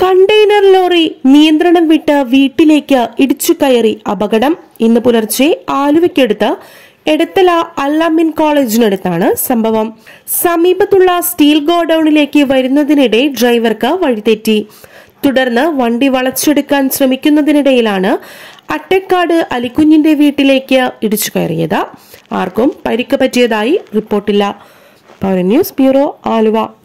Container lorry നിയന്ത്രണം വിട്ട് വീട്ടിലേക്ക് ഇടിച്ചു കയറി അപകടം. ഇന്ന് പുലർച്ചെ ആലുവയ്ക്കടുത്ത് എടത്തല അൽ-അമീൻ കോളേജിനടുത്താണ് സംഭവം. സമീപത്തുള്ള സ്റ്റീൽ ഗോഡൌണിലേക്ക് വരുന്നതിനിടെ ഡ്രൈവർക്ക് വഴിതെറ്റി. തുടർന്ന് വണ്ടി വളച്ചെടുക്കാൻ ശ്രമിക്കുന്നതിനിടയിലാണ് അട്ടേക്കാട് അലിക്കുഞ്ഞിന്റെ വീട്ടിലേക്ക് ഇടിച്ചു കയറിയത്. ആർക്കും പരിക്ക് പറ്റിയതായി റിപ്പോർട്ടില്ല. Power news bureau, Aluva.